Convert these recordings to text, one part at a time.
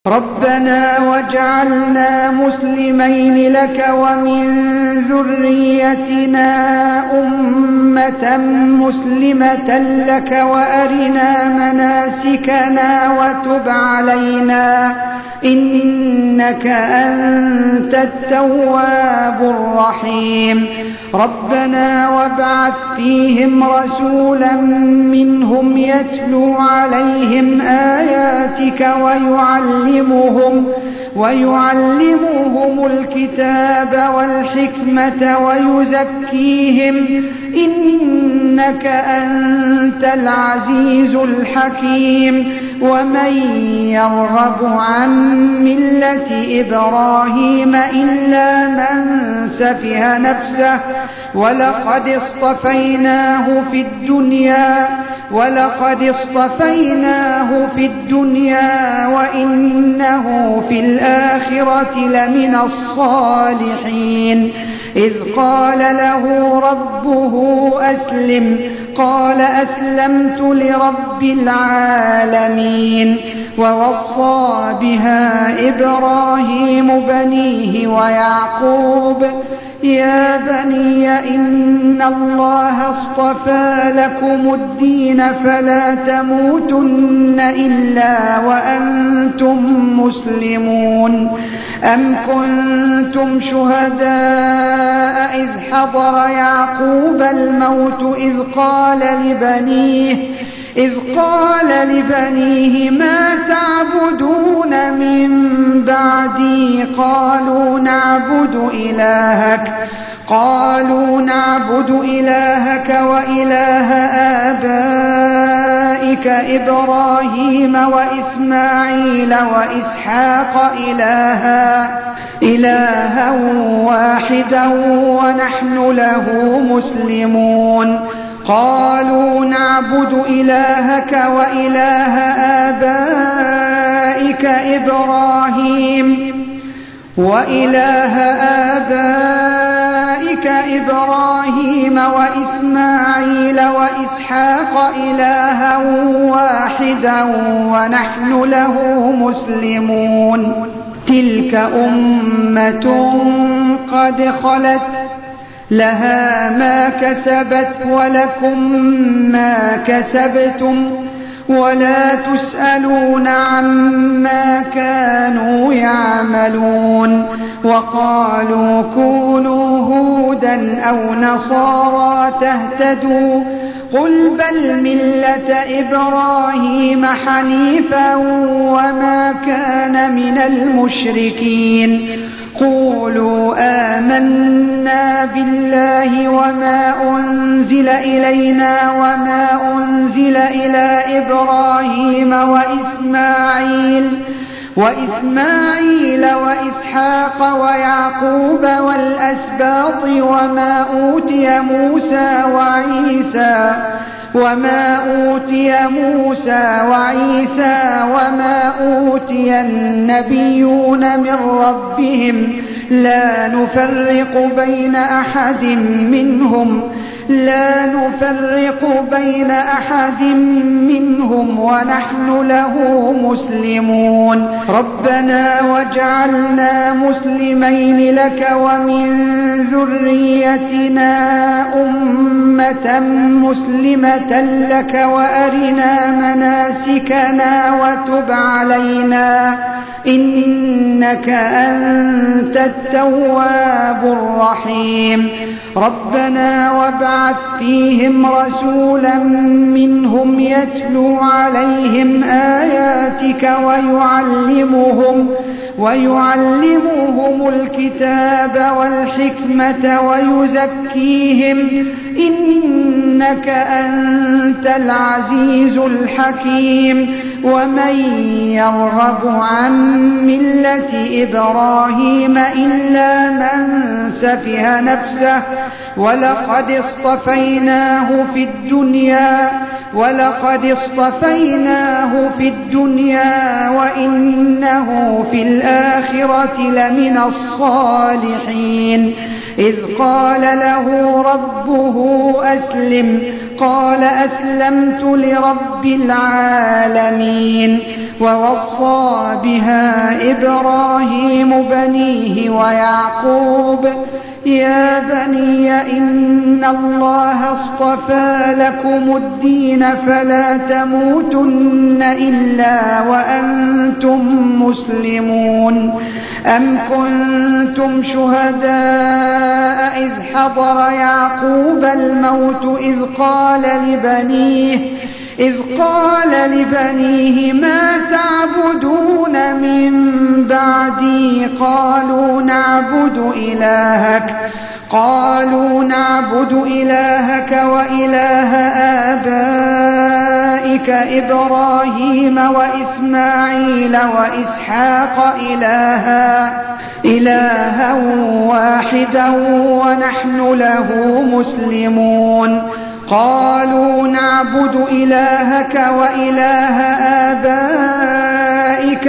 ربنا واجعلنا مسلمين لك ومن ذريتنا أمة مسلمة لك وأرنا مناسكنا وتب علينا إنك أنت التواب الرحيم ربنا وابعث فيهم رسولا منهم يتلو عليهم آياتك ويعلمهم الكتاب والحكمة ويزكيهم إنك أنت العزيز الحكيم ومن يرغب عن ملة إبراهيم إلا من سفه نفسه ولقد اصطفيناه في الدنيا وإنه في الآخرة لمن الصالحين إذ قال له ربه أسلم قال أسلمت لرب العالمين ووصى بها إبراهيم بنيه ويعقوب يا بني إن الله اصطفى لكم الدين فلا تموتن إلا وأنتم مسلمون أم كنتم شهداء إذ حضر يعقوب الموت إذ قال لبنيه ما تعبدون من بعدي قالوا نعبد إلهك وإله آبائك إبراهيم وإسماعيل وإسحاق إلها واحدا ونحن له مسلمون قالوا نعبد إلهك وإله آبائك إبراهيم وإسماعيل وإسحاق إلها واحدا ونحن له مسلمون تلك أمة قد خلت لها ما كسبت ولكم ما كسبتم ولا تسألون عما كانوا يعملون وقالوا كونوا هودا أو نصارى تهتدوا قل بل ملة إبراهيم حنيفا وما كان من المشركين قولوا آمنا بالله وما أنزل إلينا وما أنزل إلى إبراهيم وإسماعيل وإسحاق ويعقوب والأسباط وما أوتي موسى وعيسى وما أوتي النبيون من ربهم لا نفرق بين أحد منهم ونحن له مسلمون ربنا واجعلنا مسلمين لك ومن ذريتنا أمة مسلمة لك وأرنا مناسكنا وتب علينا إنك أنت التواب الرحيم ربنا وابعث فيهم رسولا منهم يتلو عليهم آياتك ويعلمهم الكتاب والحكمة ويزكيهم إنك أنت العزيز الحكيم ومن يرغب عن ملة إبراهيم إلا من سفه نفسه ولقد اصطفيناه في الدنيا وإنه في الآخرة لمن الصالحين إذ قال له ربه أسلم قال أسلمت لرب العالمين ووصى بها إبراهيم بنيه ويعقوب يا بني إن الله اصطفى لكم الدين فلا تموتن إلا وأنتم مسلمون أم كنتم شهداء إذ حضر يعقوب الموت إذ قال لبنيه ما تعبدون من بعدي قالوا نعبد إلهك وإله آبائك إبراهيم وإسماعيل وإسحاق إلها واحدا ونحن له مسلمون قالوا نعبد إلهك وإله آبائك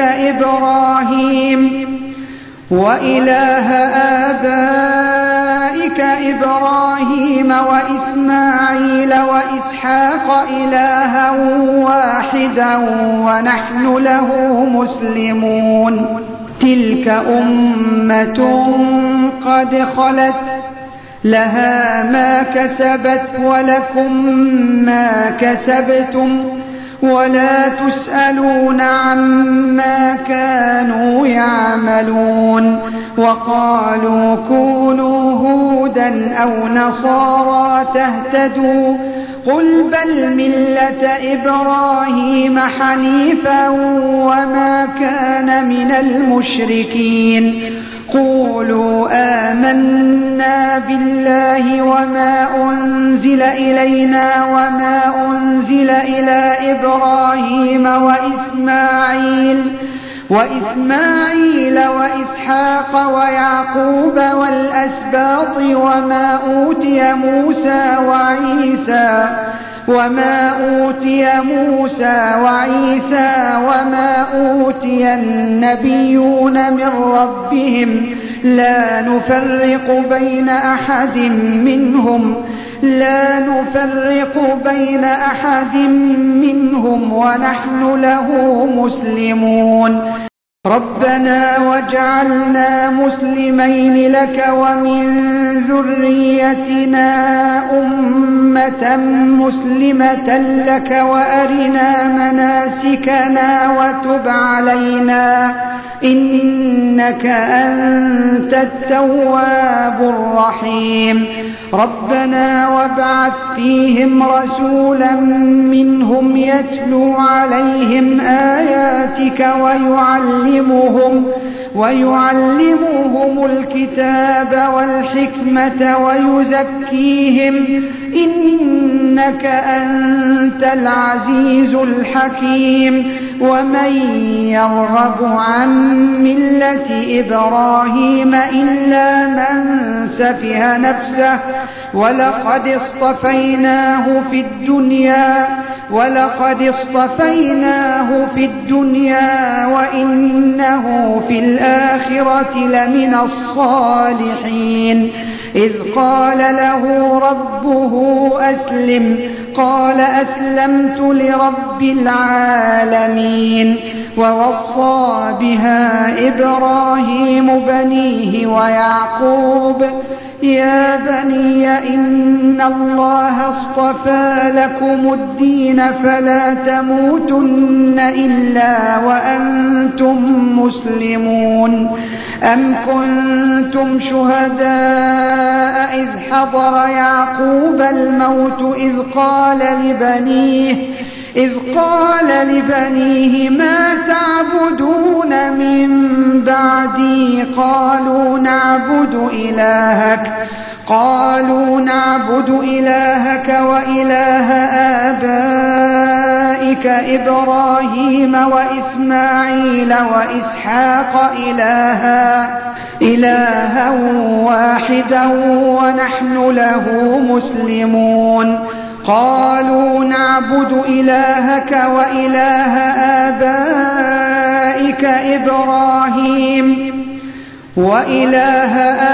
إبراهيم وإسماعيل وإسحاق إلها واحدا ونحن له مسلمون تلك أمة قد خلت لها ما كسبت ولكم ما كسبتم ولا تسألون عما كانوا يعملون وقالوا كونوا هودا أو نصارى تهتدوا قل بل ملة إبراهيم حنيفا وما كان من المشركين قولوا آمنا بالله وما أنزل إلينا وما أنزل إلى إبراهيم وإسماعيل وإسحاق ويعقوب والأسباط وما أوتي موسى وعيسى وما أوتي النبيون من ربهم لا نفرق بين أحد منهم ونحن له مسلمون ربنا واجعلنا مسلمين لك ومن ذريتنا أمة مسلمة لك وأرنا مناسكنا وتب علينا إنك أنت التواب الرحيم ربنا وابعث فيهم رسولا منهم يتلو عليهم آياتك ويعلمهم الكتاب والحكمة ويزكيهم إنك أنت العزيز الحكيم ومن يرغب عن ملة إبراهيم إلا من سفه نفسه ولقد اصطفيناه في الدنيا وإنه في الآخرة لمن الصالحين إذ قال له ربه أسلم قال أسلمت لرب العالمين ووصى بها إبراهيم بنيه ويعقوب يا بني إن الله اصطفى لكم الدين فلا تموتن إلا وأنتم مسلمون أم كنتم شهداء إذ حضر يعقوب الموت إذ قال لبنيه ما تعبدون من بعدي قالوا نعبد إلهك وإله آبائك إبراهيم وإسماعيل وإسحاق إلها واحدا ونحن له مسلمون قالوا نعبد إلهك وإله آبائك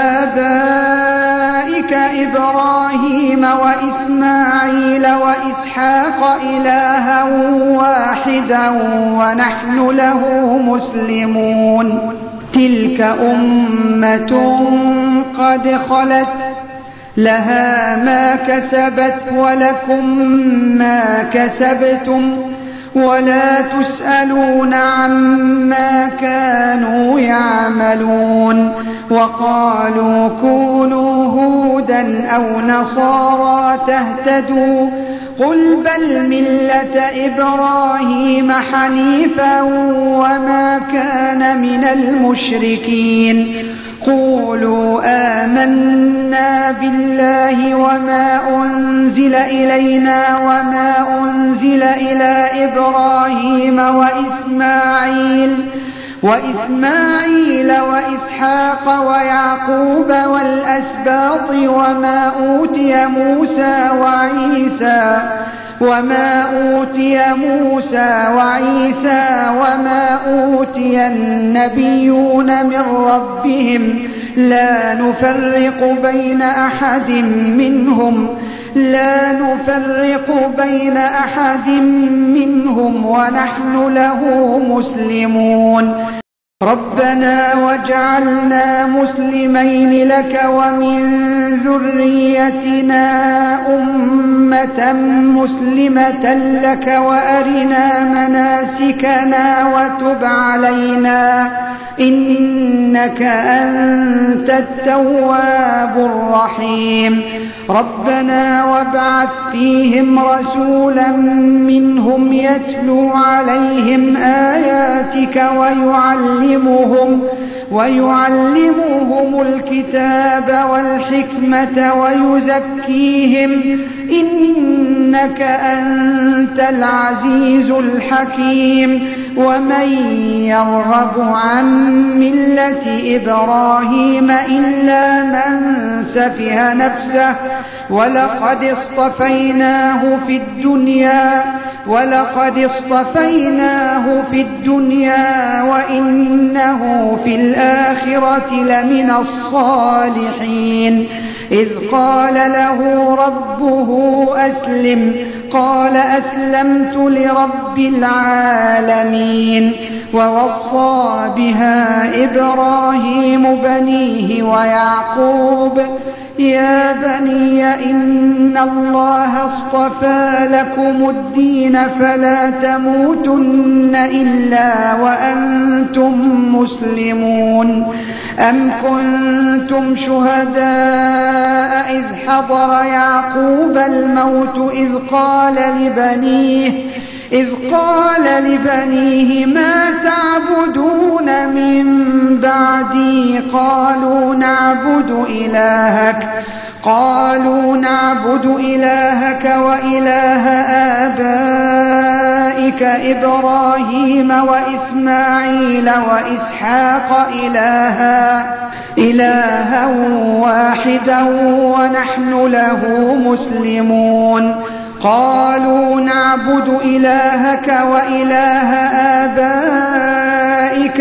إبراهيم وإسماعيل وإسحاق وإسحاق إلها واحدا ونحن له مسلمون تلك أمة قد خلت لها ما كسبت ولكم ما كسبتم ولا تسألون عما كانوا يعملون وقالوا كونوا هودا أو نصارى تهتدوا قل بل ملة إبراهيم حنيفا وما كان من المشركين قولوا آمنا بالله وما أنزل إلينا وما أنزل إلى إبراهيم وإسماعيل وإسحاق ويعقوب والأسباط وما أوتي موسى وعيسى وما أوتي النبيون من ربهم لا نفرق بين أحد منهم ونحن له مسلمون ربنا واجعلنا مسلمين لك ومن ذريتنا أمة مسلمة لك وأرنا مناسكنا وتب علينا إنك أنت التواب الرحيم ربنا وابعث فيهم رسولا منهم يتلو عليهم آياتك ويعلمهم الكتاب والحكمة ويزكيهم إنك أنت العزيز الحكيم ومن يرغب عن ملة إبراهيم إلا من سفه نفسه ولقد اصطفيناه في الدنيا وإنه في الآخرة لمن الصالحين إذ قال له ربه أسلم قال أسلمت لرب العالمين ووصى بها إبراهيم بنيه ويعقوب يا بني إن الله اصطفى لكم الدين فلا تموتن إلا وأنتم مسلمون أم كنتم شهداء إذ حضر يعقوب الموت إذ قال لبنيه ما تعبدون من بعدي قالوا نعبد إلهك وإله آبائك إبراهيم وإسماعيل وإسحاق إلها واحدا ونحن له مسلمون قالوا نعبد إلهك وإله آبائك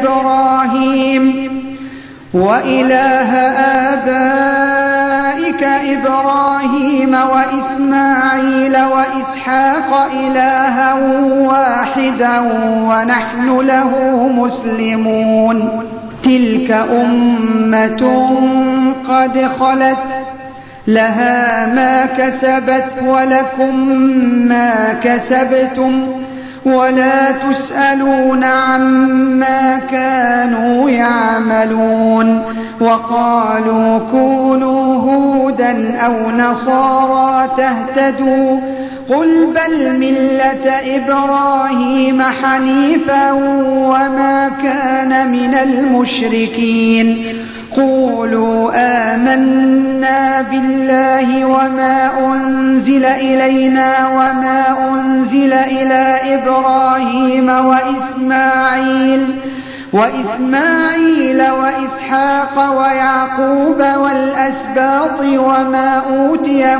إبراهيم وإسماعيل وإسحاق إلها واحدا ونحن له مسلمون تلك أمة قد خلت لها ما كسبت ولكم ما كسبتم ولا تسألون عما كانوا يعملون وقالوا كونوا هودا أو نصارى تهتدوا قل بل ملة إبراهيم حنيفا وما كان من المشركين قولوا آمنا بالله وما أنزل إلينا وما أنزل إلى إبراهيم وإسماعيل وإسحاق ويعقوب والأسباط وما أوتي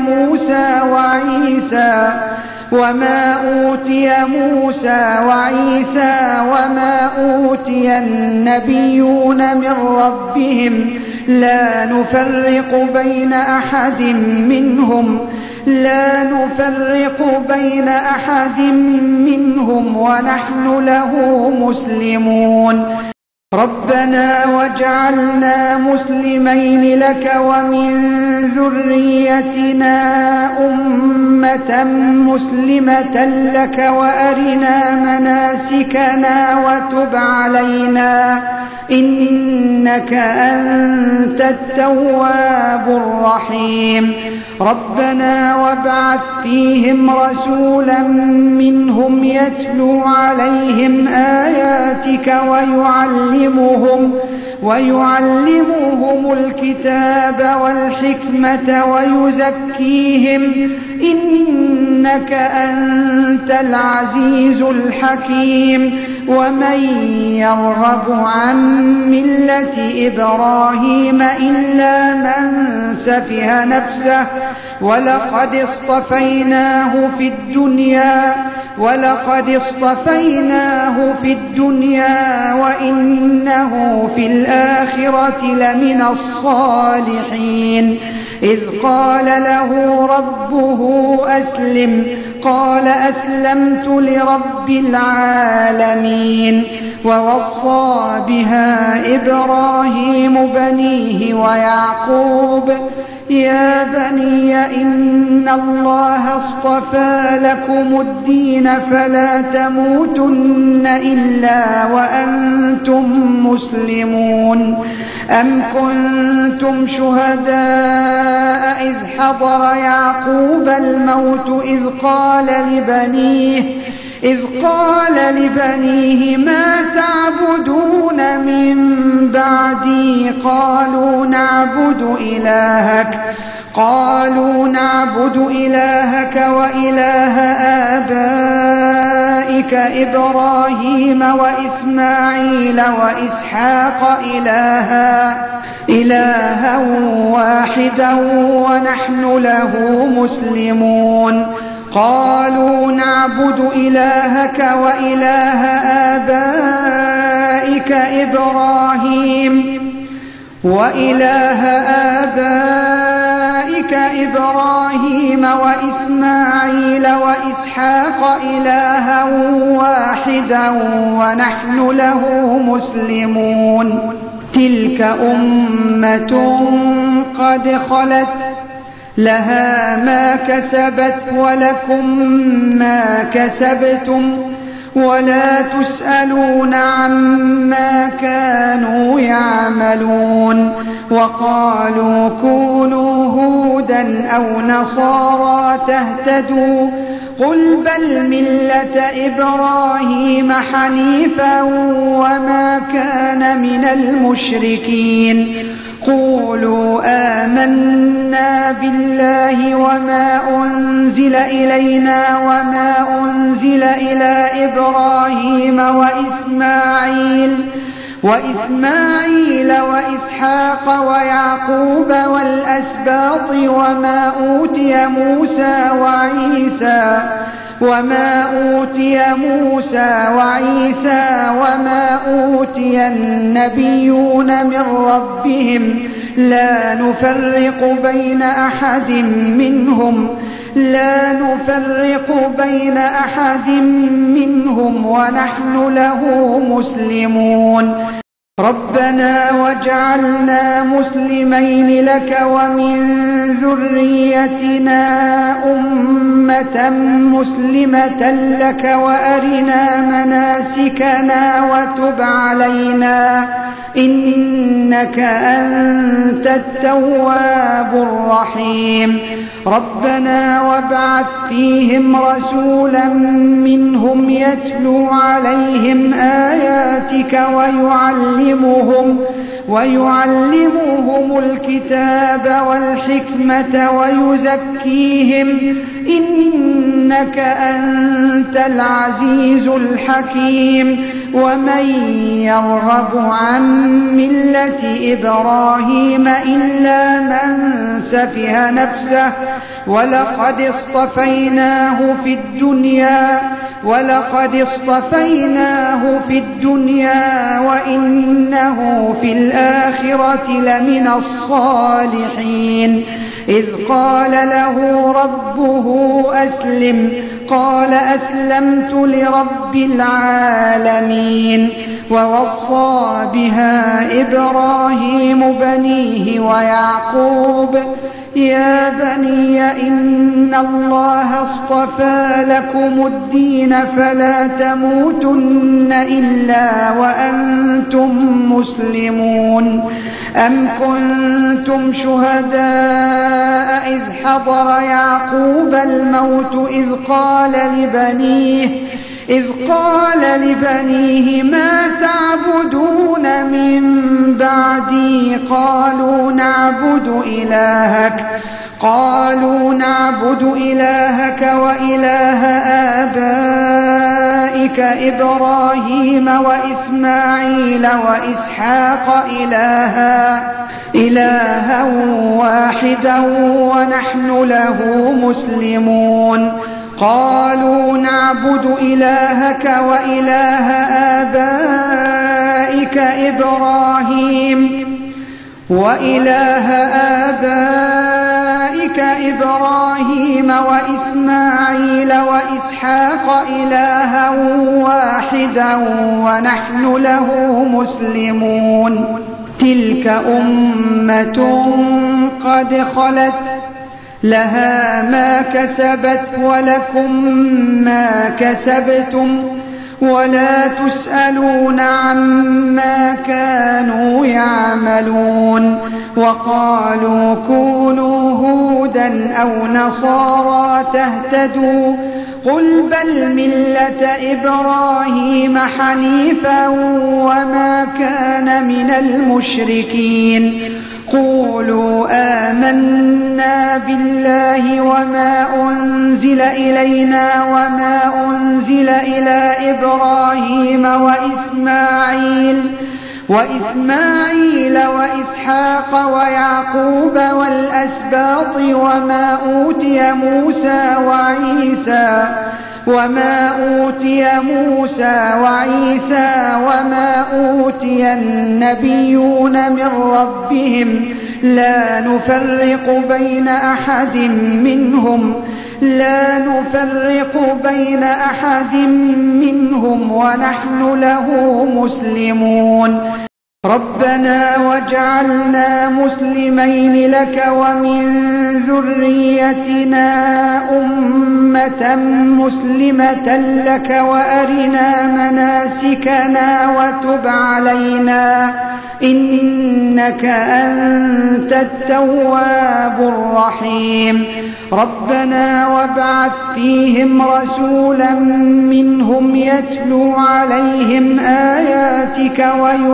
موسى وعيسى وما أوتي النبيون من ربهم لا نفرق بين أحد منهم لا نفرق بين أحد منهم ونحن له مسلمون ربنا واجعلنا مسلمين لك ومن ذريتنا أمة مسلمة لك وأرنا مناسكنا وتب علينا إنك أنت التواب الرحيم ربنا وابعث فيهم رسولا منهم يتلو عليهم آياتك ويعلمهم الكتاب والحكمة ويزكيهم إنك أنت العزيز الحكيم ومن يرغب عن ملة إبراهيم إلا من سفه نفسه ولقد اصطفيناه في الدنيا وإنه في الآخرة لمن الصالحين إذ قال له ربه أسلم قال أسلمت لرب العالمين ووصى بها إبراهيم بنيه ويعقوب يا بني إن الله اصطفى لكم الدين فلا تموتن إلا وأنتم مسلمون أم كنتم شهداء إذ حضر يعقوب الموت إذ قال لبنيه ما تعبدون من بعدي قالوا نعبد إلهك وإله آبائك إبراهيم وإسماعيل وإسحاق إلها واحدا ونحن له مسلمون قالوا نعبد إلهك وإله آبائك إبراهيم وإسماعيل وإسحاق إلها واحدا ونحن له مسلمون تلك أمة قد خلت لها ما كسبت ولكم ما كسبتم ولا تسألون عما كانوا يعملون وقالوا كونوا هودا أو نصارى تهتدوا قل بل ملة إبراهيم حنيفا وما كان من المشركين قولوا آمنا بالله وما أنزل إلينا وما أنزل إلى إبراهيم وإسماعيل وإسحاق ويعقوب والأسباط وما أوتي موسى وعيسى وما أوتي النبيون من ربهم لا نفرق بين أحد منهم ونحن له مسلمون ربنا واجعلنا مسلمين لك ومن ذريتنا أمة مسلمة لك وأرنا مناسكنا وتب علينا إنك أنت التواب الرحيم ربنا وابعث فيهم رسولا منهم يتلو عليهم آياتك ويعلمهم الكتاب والحكمة ويزكيهم إنك أنت العزيز الحكيم ومن يرغب عن ملة إبراهيم إلا من سفه نفسه ولقد اصطفيناه في الدنيا وإنه في الآخرة لمن الصالحين إذ قال له ربه أسلم قال أسلمت لرب العالمين ووصى بها إبراهيم بنيه ويعقوب يا بني إن الله اصطفى لكم الدين فلا تموتن إلا وأنتم مسلمون أم كنتم شهداء إذ حضر يعقوب الموت إذ قال لبنيه ما تعبدون من بعدي قالوا نعبد إلهك وإله آبائك إبراهيم وإسماعيل وإسحاق إلها واحدا ونحن له مسلمون قالوا نعبد إلهك وإله آبائك إبراهيم وإسماعيل وإسحاق إلها واحدا ونحن له مسلمون تلك أمة قد خلت لها ما كسبت ولكم ما كسبتم ولا تسألون عما كانوا يعملون وقالوا كونوا هودا أو نصارى تهتدوا قل بل ملة إبراهيم حنيفا وما كان من المشركين قولوا آمنا بالله وما أنزل إلينا وما أنزل إلى إبراهيم وإسماعيل وإسحاق ويعقوب والأسباط وما أوتي موسى وعيسى وما أوتي النبيون من ربهم لا نفرق بين أحد منهم ونحن له مسلمون ربنا واجعلنا مسلمين لك ومن ذريتنا أمة مسلمة لك وأرنا مناسكنا وتب علينا إنك أنت التواب الرحيم ربنا وابعث فيهم رسولا منهم يتلو عليهم آياتك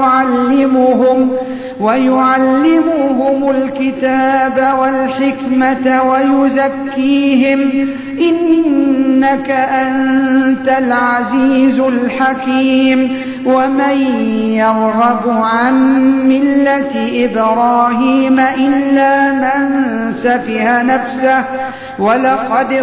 ويعلمهم الكتاب والحكمة ويزكيهم إنك أنت العزيز الحكيم ومن يرغب عن ملة إبراهيم إلا من سفه نفسه ولقد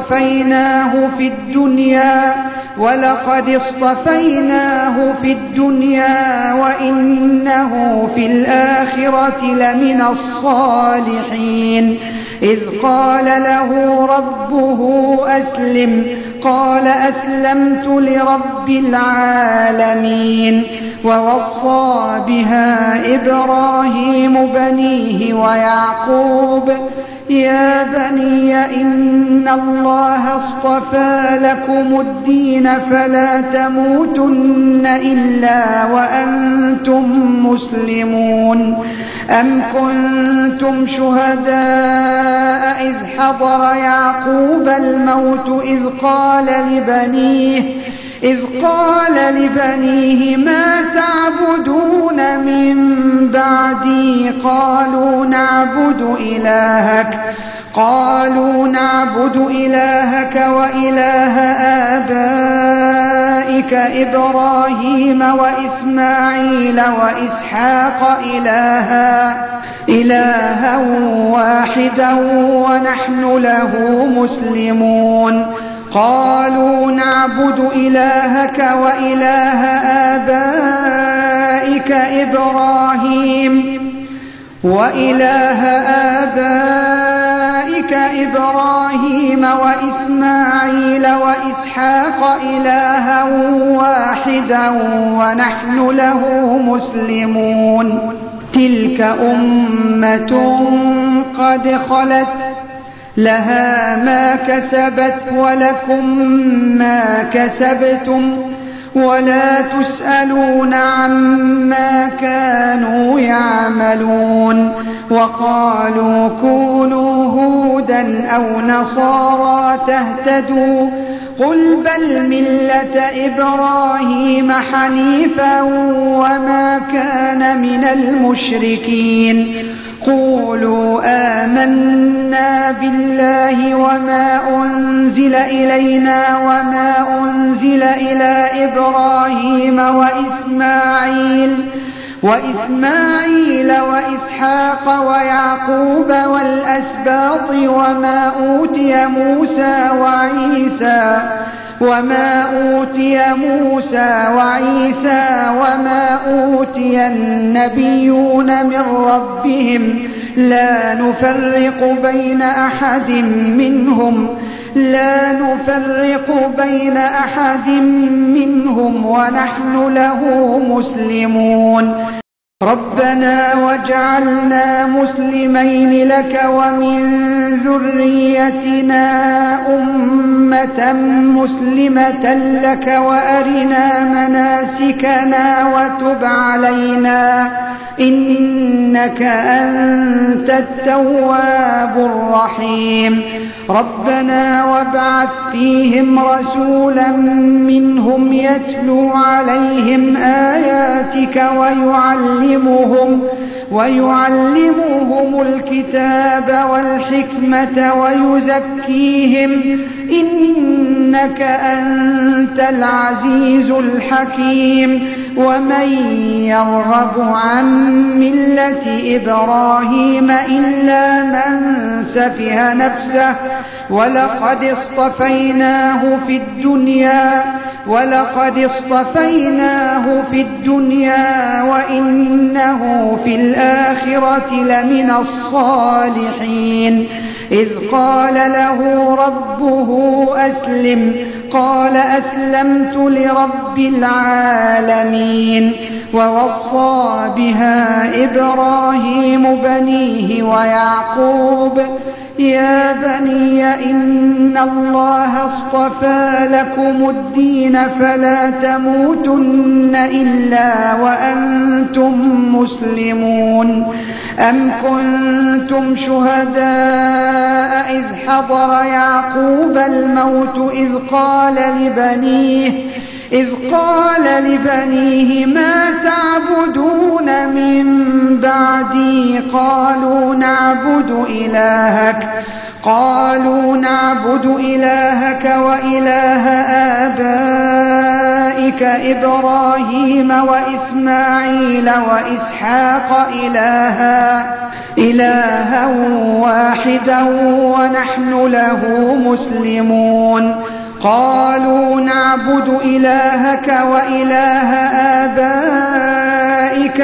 اصطفيناه في الدنيا وإنه في الآخرة لمن الصالحين إذ قال له ربه أسلم قال أسلمت لرب العالمين ووصى بها إبراهيم بنيه ويعقوب يا بني إن الله اصطفى لكم الدين فلا تموتن إلا وأنتم مسلمون أم كنتم شهداء إذ حضر يعقوب الموت إذ قال لبنيه ما تعبدون من بعدي قالوا نعبد إلهك وإله آبائك إبراهيم وإسماعيل وإسحاق إلها واحدا ونحن له مسلمون قالوا نعبد إلهك وإله آبائك إبراهيم وإسماعيل وإسحاق إلها واحدا ونحن له مسلمون تلك أمة قد خلت لها ما كسبت ولكم ما كسبتم ولا تسألون عما كانوا يعملون وقالوا كونوا هودا أو نصارى تهتدوا قل بل ملة إبراهيم حنيفا وما كان من المشركين قولوا آمنا بالله وما أنزل إلينا وما أنزل إلى إبراهيم وإسماعيل وإسحاق ويعقوب والأسباط وما أوتي موسى وعيسى وما أوتي النبيون من ربهم لا نفرق بين أحد منهم ونحن له مسلمون ربنا واجعلنا مسلمين لك ومن ذريتنا أمة مسلمة لك وأرنا مناسكنا وتب علينا إنك أنت التواب الرحيم ربنا وابعث فيهم رسولا منهم يتلو عليهم آياتك ويعلمهم الكتاب والحكمة ويزكيهم إنك أنت العزيز الحكيم ومن يرغب عن ملة إبراهيم إلا من سفه نفسه ولقد اصطفيناه في الدنيا وإنه في الآخرة لمن الصالحين إذ قال له ربه أسلم قال أسلمت لرب العالمين ووصى بها إبراهيم بنيه ويعقوب يا بني إن الله اصطفى لكم الدين فلا تموتن إلا وأنتم مسلمون أم كنتم شهداء إذ حضر يعقوب الموت إذ قال لبنيه ما تعبدون من بعدي قالوا نعبد إلهك وإله آبائك إبراهيم وإسماعيل وإسحاق إلها واحدا ونحن له مسلمون قالوا نعبد إلهك وإله آبائك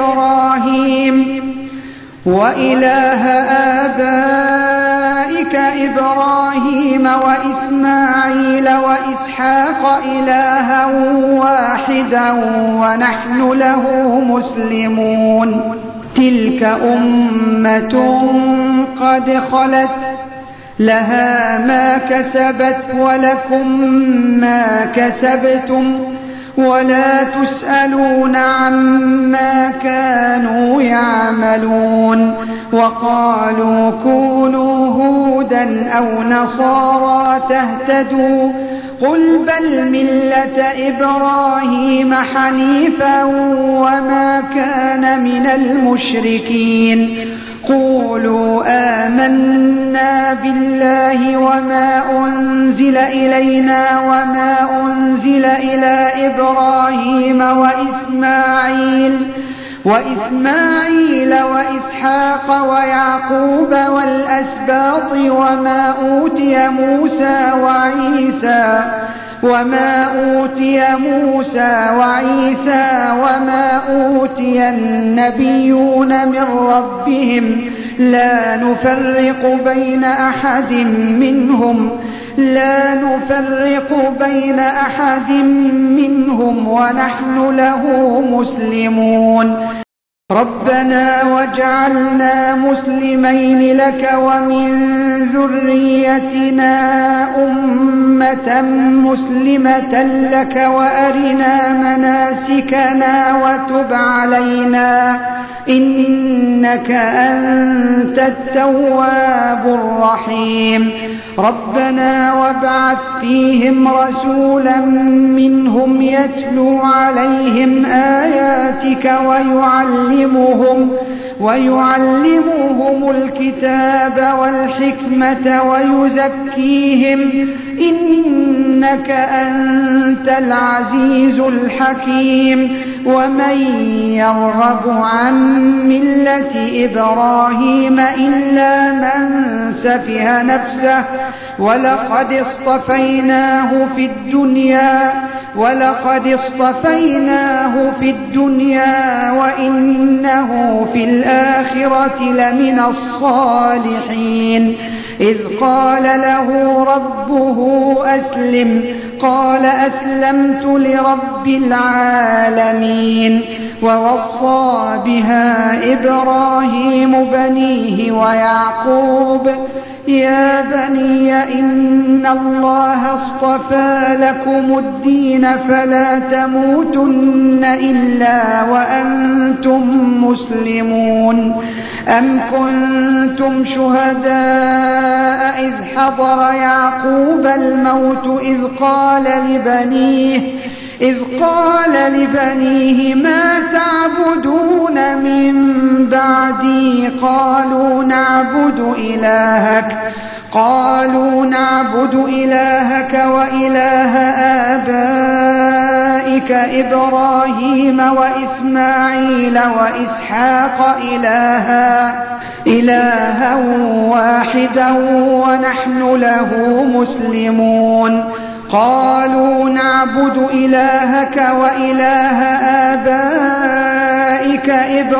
إبراهيم وإسماعيل وإسحاق إلها واحدا ونحن له مسلمون تلك أمة قد خلت لها ما كسبت ولكم ما كسبتم ولا تسألون عما كانوا يعملون وقالوا كونوا هودا أو نصارى تهتدوا قل بل ملة إبراهيم حنيفا وما كان من المشركين قولوا آمنا بالله وما أنزل إلينا وما أنزل إلى إبراهيم وإسماعيل وإسحاق ويعقوب والأسباط وما أوتي موسى وعيسى وما أوتي النبيون من ربهم لا نفرق بين أحد منهم ونحن له مسلمون. ربنا واجعلنا مسلمين لك ومن ذريتنا أمة مسلمة لك وأرنا مناسكنا وتب علينا إنك أنت التواب الرحيم. ربنا وابعث فيهم رسولا منهم يتلو عليهم آياتك ويعلمهم الكتاب والحكمة ويزكيهم إنك أنت العزيز الحكيم. ومن يرغب عن ملة إبراهيم إلا من سفه نفسه ولقد اصطفيناه في الدنيا وإنه في الآخرة لمن الصالحين. إذ قال له ربه أسلم قال أسلمت لرب العالمين. ووصى بها إبراهيم بنيه ويعقوب يا بني إن الله اصطفى لكم الدين فلا تموتن إلا وأنتم مسلمون. أم كنتم شهداء إذ حضر يعقوب الموت إذ قال لبنيه ما تعبدون من بعدي قالوا نعبد إلهك وإله آبائك إبراهيم وإسماعيل وإسحاق إلها واحدا ونحن له مسلمون. قالوا نعبد إلهك وإله آبائك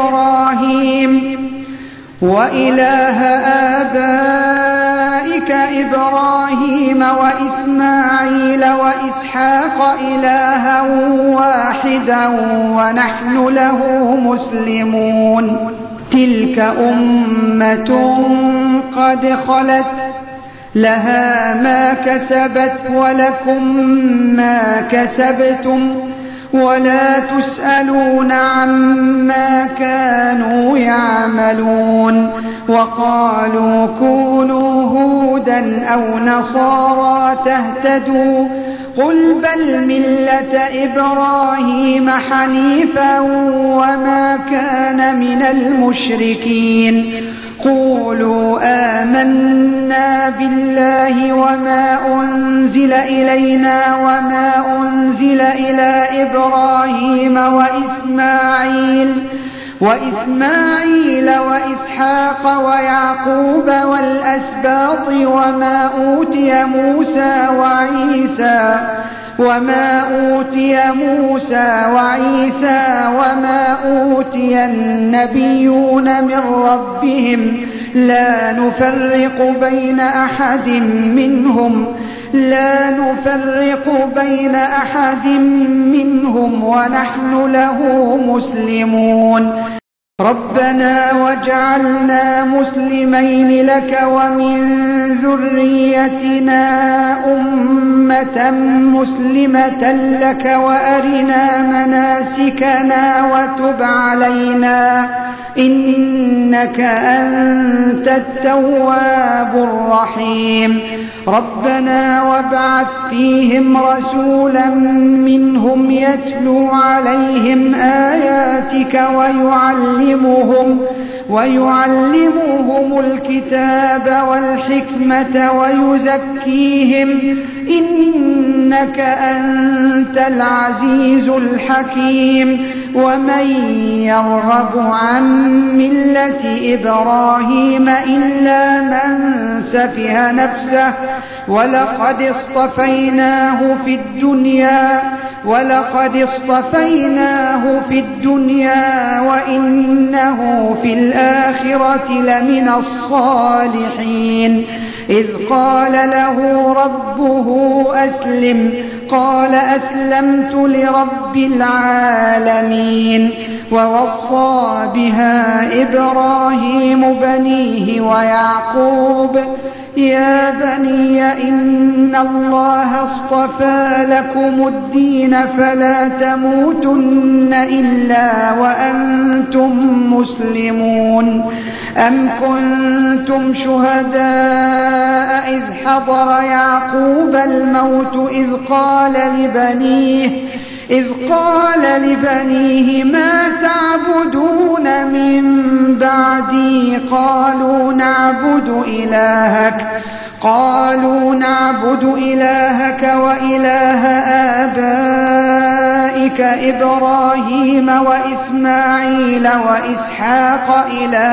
إبراهيم وإسماعيل وإسحاق إلها واحدا ونحن له مسلمون. تلك أمة قد خلت لها ما كسبت ولكم ما كسبتم ولا تسألون عما كانوا يعملون. وقالوا كونوا هودا أو نصارى تهتدوا قل بل ملة إبراهيم حنيفا وما كان من المشركين. قولوا آمنا بالله وما أنزل إلينا وما أنزل إلى إبراهيم وإسماعيل وإسحاق ويعقوب والأسباط وما أوتي موسى وعيسى وما أوتي النبيون من ربهم لا نفرق بين أحد منهم ونحن له مسلمون. ربنا واجعلنا مسلمين لك ومن ذريتنا أمة مسلمة لك وأرنا مناسكنا وتب علينا إنك أنت التواب الرحيم. ربنا وابعث فيهم رسولا منهم يتلو عليهم آياتك ويعلمهم الكتاب والحكمة ويزكيهم إنك أنت العزيز الحكيم. ومن يرغب عن ملة إبراهيم إلا من سفه نفسه ولقد اصطفيناه في الدنيا ولقد اصطفيناه في الدنيا وإنه في الآخرة لمن الصالحين إذ قال له ربه أسلم قال أسلمت لرب العالمين ووصى بها إبراهيم بنيه ويعقوب يا بني إن الله اصطفى لكم الدين فلا تموتن إلا وأنتم مسلمون أم كنتم شهداء إذ حضر يعقوب الموت إذ قال لبنيه ما تعبدون من بعدي قالوا نعبد إلهك وإله آبائك إبراهيم وإسماعيل وإسحاق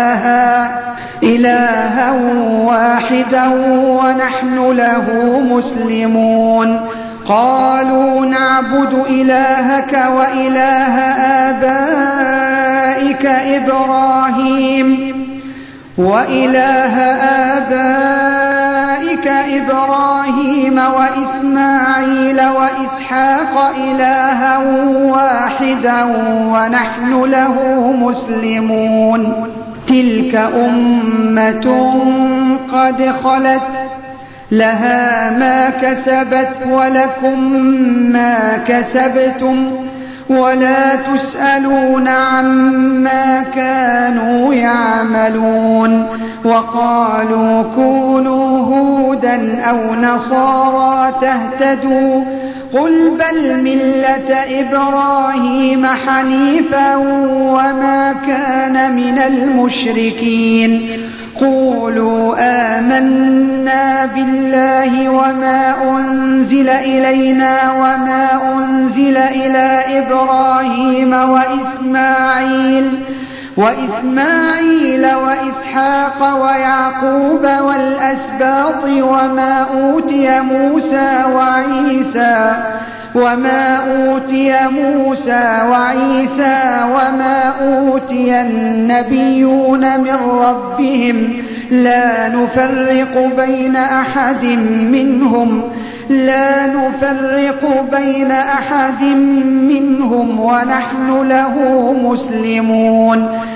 إلها واحدا ونحن له مسلمون قالوا نعبد إلهك وإله آبائك إبراهيم وإسماعيل وإسحاق إلها واحدا ونحن له مسلمون تلك أمة قد خلت لها ما كسبت ولكم ما كسبتم ولا تسألون عما كانوا يعملون وقالوا كونوا هودا أو نصارى تهتدوا قل بل ملة إبراهيم حنيفا وما كان من المشركين قولوا آمنا بالله وما أنزل إلينا وما أنزل إلى إبراهيم وإسماعيل وإسحاق ويعقوب والأسباط وما أوتي موسى وعيسى وما أوتي النبيون من ربهم لا نفرق بين أحد منهم ونحن له مسلمون